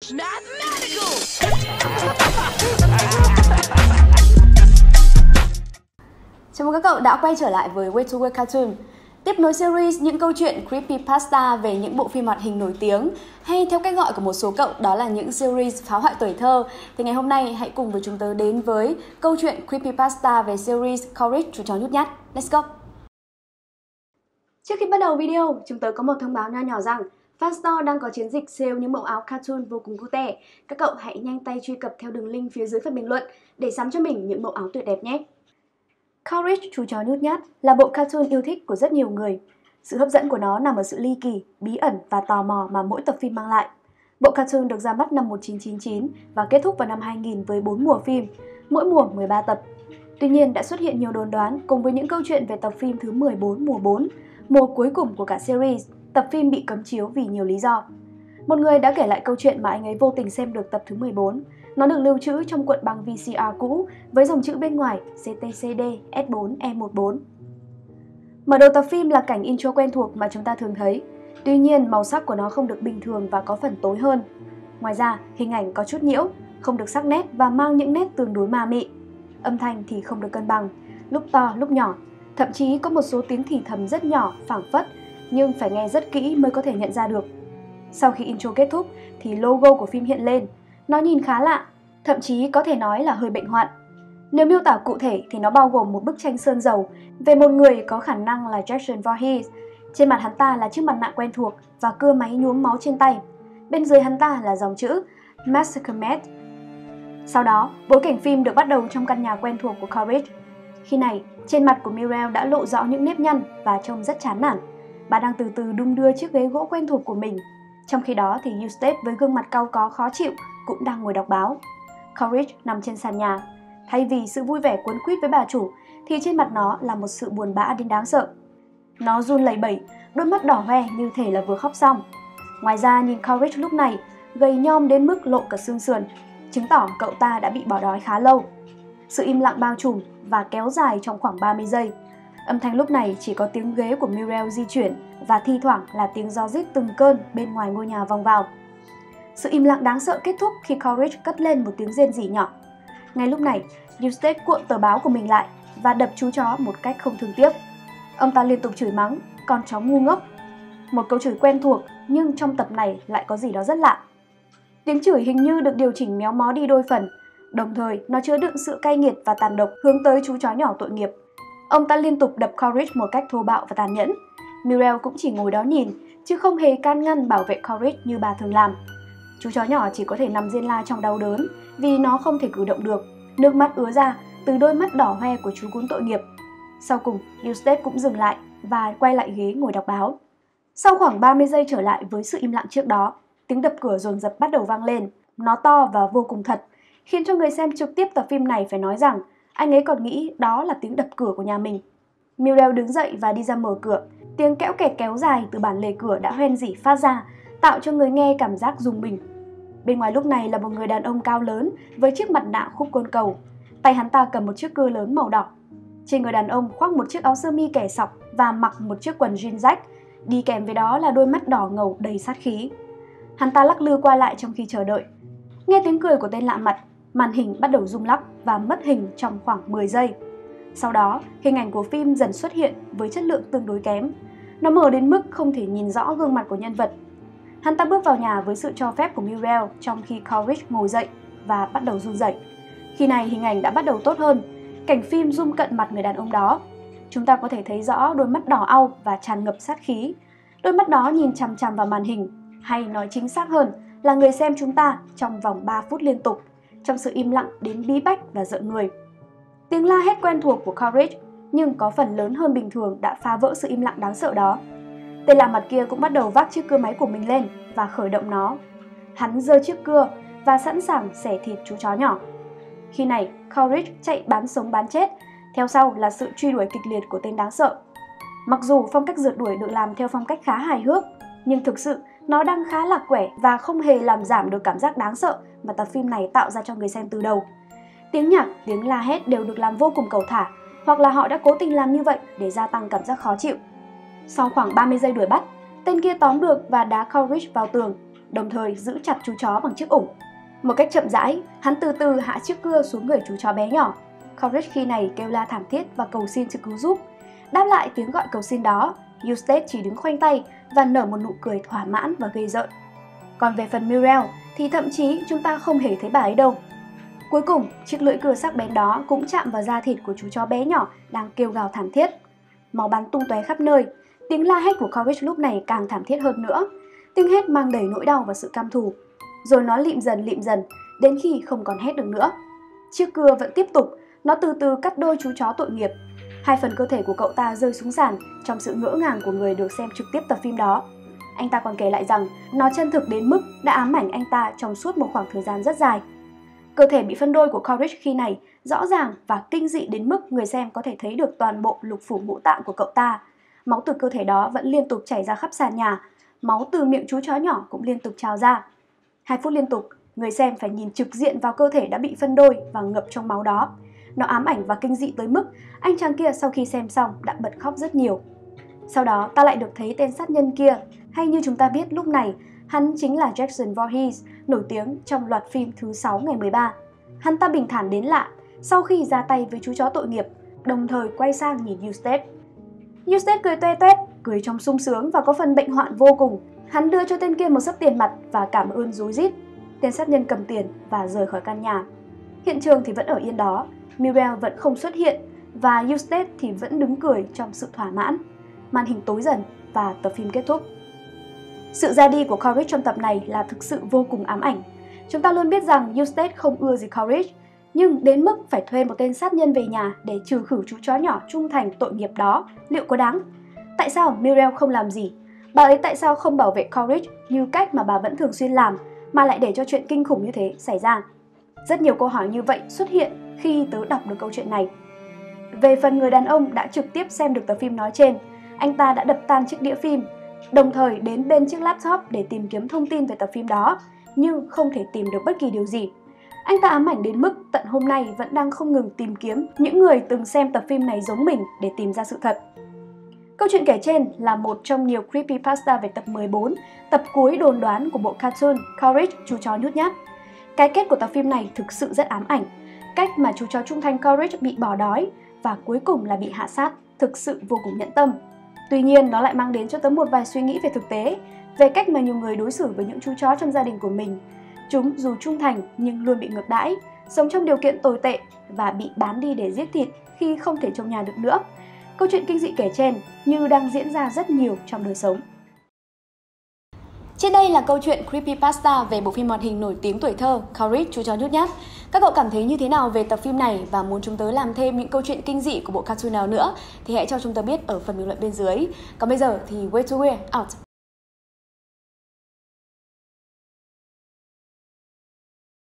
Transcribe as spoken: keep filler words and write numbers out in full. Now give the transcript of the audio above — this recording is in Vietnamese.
Mathematical. Chào mừng các cậu đã quay trở lại với Way to Work Cartoon. Tiếp nối series những câu chuyện creepypasta về những bộ phim hoạt hình nổi tiếng, hay theo cách gọi của một số cậu đó là những series phá hoại tuổi thơ. Thì ngày hôm nay hãy cùng với chúng tớ đến với câu chuyện creepypasta về series Courage chú chó nhút nhát. Let's go! Trước khi bắt đầu video, chúng tớ có một thông báo nho nhỏ rằng Faststore đang có chiến dịch sale những mẫu áo cartoon vô cùng cute. Các cậu hãy nhanh tay truy cập theo đường link phía dưới phần bình luận để sắm cho mình những mẫu áo tuyệt đẹp nhé. Courage chú chó nhút nhát là bộ cartoon yêu thích của rất nhiều người. Sự hấp dẫn của nó nằm ở sự ly kỳ, bí ẩn và tò mò mà mỗi tập phim mang lại. Bộ cartoon được ra mắt năm một nghìn chín trăm chín mươi chín và kết thúc vào năm hai nghìn với bốn mùa phim, mỗi mùa mười ba tập. Tuy nhiên đã xuất hiện nhiều đồn đoán cùng với những câu chuyện về tập phim thứ mười bốn mùa bốn, mùa cuối cùng của cả series, tập phim bị cấm chiếu vì nhiều lý do. Một người đã kể lại câu chuyện mà anh ấy vô tình xem được tập thứ mười bốn. Nó được lưu trữ trong cuộn băng vê xê rờ cũ với dòng chữ bên ngoài xê tê xê đê S bốn E mười bốn. Mở đầu tập phim là cảnh intro quen thuộc mà chúng ta thường thấy. Tuy nhiên, màu sắc của nó không được bình thường và có phần tối hơn. Ngoài ra, hình ảnh có chút nhiễu, không được sắc nét và mang những nét tương đối ma mị. Âm thanh thì không được cân bằng, lúc to lúc nhỏ. Thậm chí có một số tiếng thì thầm rất nhỏ, phảng phất, nhưng phải nghe rất kỹ mới có thể nhận ra được. Sau khi intro kết thúc thì logo của phim hiện lên. Nó nhìn khá lạ, thậm chí có thể nói là hơi bệnh hoạn. Nếu miêu tả cụ thể thì nó bao gồm một bức tranh sơn dầu về một người có khả năng là Jason Voorhees. Trên mặt hắn ta là chiếc mặt nạ quen thuộc và cưa máy nhuốm máu trên tay. Bên dưới hắn ta là dòng chữ Massacre Mat. Sau đó, bối cảnh phim được bắt đầu trong căn nhà quen thuộc của Courage. Khi này, trên mặt của Mireille đã lộ rõ những nếp nhăn và trông rất chán nản. Bà đang từ từ đung đưa chiếc ghế gỗ quen thuộc của mình. Trong khi đó thì Eustace với gương mặt cau có khó chịu cũng đang ngồi đọc báo. Courage nằm trên sàn nhà. Thay vì sự vui vẻ cuốn quýt với bà chủ thì trên mặt nó là một sự buồn bã đến đáng sợ. Nó run lẩy bẩy, đôi mắt đỏ hoe như thể là vừa khóc xong. Ngoài ra nhìn Courage lúc này gầy nhom đến mức lộ cả xương sườn, chứng tỏ cậu ta đã bị bỏ đói khá lâu. Sự im lặng bao trùm và kéo dài trong khoảng ba mươi giây. Âm thanh lúc này chỉ có tiếng ghế của Mireille di chuyển và thi thoảng là tiếng gió rít từng cơn bên ngoài ngôi nhà vòng vào. Sự im lặng đáng sợ kết thúc khi Courage cất lên một tiếng rên rỉ nhỏ. Ngay lúc này, Eustace cuộn tờ báo của mình lại và đập chú chó một cách không thương tiếc. Ông ta liên tục chửi mắng, con chó ngu ngốc. Một câu chửi quen thuộc nhưng trong tập này lại có gì đó rất lạ. Tiếng chửi hình như được điều chỉnh méo mó đi đôi phần, đồng thời nó chứa đựng sự cay nghiệt và tàn độc hướng tới chú chó nhỏ tội nghiệp. Ông ta liên tục đập Courage một cách thô bạo và tàn nhẫn. Mireille cũng chỉ ngồi đó nhìn, chứ không hề can ngăn bảo vệ Courage như bà thường làm. Chú chó nhỏ chỉ có thể nằm riêng la trong đau đớn vì nó không thể cử động được. Nước mắt ứa ra từ đôi mắt đỏ hoe của chú cún tội nghiệp. Sau cùng, Eustace cũng dừng lại và quay lại ghế ngồi đọc báo. Sau khoảng ba mươi giây trở lại với sự im lặng trước đó, tiếng đập cửa dồn dập bắt đầu vang lên. Nó to và vô cùng thật, khiến cho người xem trực tiếp tập phim này phải nói rằng anh ấy còn nghĩ đó là tiếng đập cửa của nhà mình. Mireille đứng dậy và đi ra mở cửa. Tiếng kéo kẹt kéo dài từ bản lề cửa đã hoen rỉ phát ra, tạo cho người nghe cảm giác rùng mình. Bên ngoài lúc này là một người đàn ông cao lớn với chiếc mặt nạ khúc côn cầu. Tay hắn ta cầm một chiếc cưa lớn màu đỏ. Trên người đàn ông khoác một chiếc áo sơ mi kẻ sọc và mặc một chiếc quần jean rách, đi kèm với đó là đôi mắt đỏ ngầu đầy sát khí. Hắn ta lắc lư qua lại trong khi chờ đợi. Nghe tiếng cười của tên lạ mặt, màn hình bắt đầu rung lắc và mất hình trong khoảng mười giây. Sau đó, hình ảnh của phim dần xuất hiện với chất lượng tương đối kém. Nó mờ đến mức không thể nhìn rõ gương mặt của nhân vật. Hắn ta bước vào nhà với sự cho phép của Mireille trong khi Courage ngồi dậy và bắt đầu run rẩy. Khi này hình ảnh đã bắt đầu tốt hơn. Cảnh phim zoom cận mặt người đàn ông đó. Chúng ta có thể thấy rõ đôi mắt đỏ au và tràn ngập sát khí. Đôi mắt đó nhìn chằm chằm vào màn hình, hay nói chính xác hơn là người xem chúng ta trong vòng ba phút liên tục, trong sự im lặng đến bí bách và rợn người. Tiếng la hét quen thuộc của Courage nhưng có phần lớn hơn bình thường đã phá vỡ sự im lặng đáng sợ đó. Tên lạ mặt kia cũng bắt đầu vác chiếc cưa máy của mình lên và khởi động nó. Hắn giơ chiếc cưa và sẵn sàng xẻ thịt chú chó nhỏ. Khi này, Courage chạy bán sống bán chết, theo sau là sự truy đuổi kịch liệt của tên đáng sợ. Mặc dù phong cách rượt đuổi được làm theo phong cách khá hài hước, nhưng thực sự nó đang khá lạc quẻ và không hề làm giảm được cảm giác đáng sợ mà tập phim này tạo ra cho người xem từ đầu. Tiếng nhạc, tiếng la hét đều được làm vô cùng cẩu thả, hoặc là họ đã cố tình làm như vậy để gia tăng cảm giác khó chịu. Sau khoảng ba mươi giây đuổi bắt, tên kia tóm được và đá Courage vào tường. đồng thời giữ chặt chú chó bằng chiếc ủng. Một cách chậm rãi, hắn từ từ hạ chiếc cưa xuống người chú chó bé nhỏ. Courage khi này kêu la thảm thiết và cầu xin sự cứu giúp. Đáp lại tiếng gọi cầu xin đó, Eustace chỉ đứng khoanh tay và nở một nụ cười thỏa mãn và ghê rợn. Còn về phần Muriel thì thậm chí chúng ta không hề thấy bà ấy đâu. Cuối cùng, chiếc lưỡi cưa sắc bén đó cũng chạm vào da thịt của chú chó bé nhỏ đang kêu gào thảm thiết. Máu bắn tung tóe khắp nơi, tiếng la hét của Courage lúc này càng thảm thiết hơn nữa. Tiếng hét mang đầy nỗi đau và sự căm thù. Rồi nó lịm dần lịm dần, đến khi không còn hét được nữa. Chiếc cưa vẫn tiếp tục, nó từ từ cắt đôi chú chó tội nghiệp. Hai phần cơ thể của cậu ta rơi xuống sàn trong sự ngỡ ngàng của người được xem trực tiếp tập phim đó. Anh ta còn kể lại rằng nó chân thực đến mức đã ám ảnh anh ta trong suốt một khoảng thời gian rất dài. Cơ thể bị phân đôi của Courage khi này rõ ràng và kinh dị đến mức người xem có thể thấy được toàn bộ lục phủ ngũ tạng của cậu ta. Máu từ cơ thể đó vẫn liên tục chảy ra khắp sàn nhà, máu từ miệng chú chó nhỏ cũng liên tục trào ra. Hai phút liên tục, người xem phải nhìn trực diện vào cơ thể đã bị phân đôi và ngập trong máu đó. Nó ám ảnh và kinh dị tới mức anh chàng kia sau khi xem xong đã bật khóc rất nhiều. Sau đó ta lại được thấy tên sát nhân kia, hay như chúng ta biết lúc này, hắn chính là Jackson Voorhees, nổi tiếng trong loạt phim thứ sáu ngày mười ba. Hắn ta bình thản đến lạ sau khi ra tay với chú chó tội nghiệp, đồng thời quay sang nhìn Eustace. Eustace cười toe toét, cười trong sung sướng và có phần bệnh hoạn vô cùng. Hắn đưa cho tên kia một xấp tiền mặt và cảm ơn rối rít. Tên sát nhân cầm tiền và rời khỏi căn nhà. Hiện trường thì vẫn ở yên đó, Muriel vẫn không xuất hiện và Eustace thì vẫn đứng cười trong sự thỏa mãn. Màn hình tối dần và tập phim kết thúc. Sự ra đi của Courage trong tập này là thực sự vô cùng ám ảnh. Chúng ta luôn biết rằng Eustace không ưa gì Courage, nhưng đến mức phải thuê một tên sát nhân về nhà để trừ khử chú chó nhỏ trung thành tội nghiệp đó, liệu có đáng? Tại sao Muriel không làm gì? Bà ấy tại sao không bảo vệ Courage như cách mà bà vẫn thường xuyên làm, mà lại để cho chuyện kinh khủng như thế xảy ra? Rất nhiều câu hỏi như vậy xuất hiện khi tớ đọc được câu chuyện này. Về phần người đàn ông đã trực tiếp xem được tập phim nói trên, anh ta đã đập tan chiếc đĩa phim, đồng thời đến bên chiếc laptop để tìm kiếm thông tin về tập phim đó, nhưng không thể tìm được bất kỳ điều gì. Anh ta ám ảnh đến mức tận hôm nay vẫn đang không ngừng tìm kiếm những người từng xem tập phim này giống mình để tìm ra sự thật. Câu chuyện kể trên là một trong nhiều creepypasta về tập mười bốn, tập cuối đồn đoán của bộ cartoon Courage, chú chó nhút nhát. Cái kết của tập phim này thực sự rất ám ảnh. Cách mà chú chó trung thành Courage bị bỏ đói và cuối cùng là bị hạ sát thực sự vô cùng nhẫn tâm. Tuy nhiên, nó lại mang đến cho tớ một vài suy nghĩ về thực tế, về cách mà nhiều người đối xử với những chú chó trong gia đình của mình. Chúng dù trung thành nhưng luôn bị ngược đãi, sống trong điều kiện tồi tệ và bị bán đi để giết thịt khi không thể trông nhà được nữa. Câu chuyện kinh dị kể trên như đang diễn ra rất nhiều trong đời sống. Trên đây là câu chuyện creepypasta về bộ phim hoạt hình nổi tiếng tuổi thơ Courage, chú chó nhút nhát. Các cậu cảm thấy như thế nào về tập phim này và muốn chúng tớ làm thêm những câu chuyện kinh dị của bộ cartoon nào nữa thì hãy cho chúng tớ biết ở phần bình luận bên dưới. Còn bây giờ thì Way to Weird out!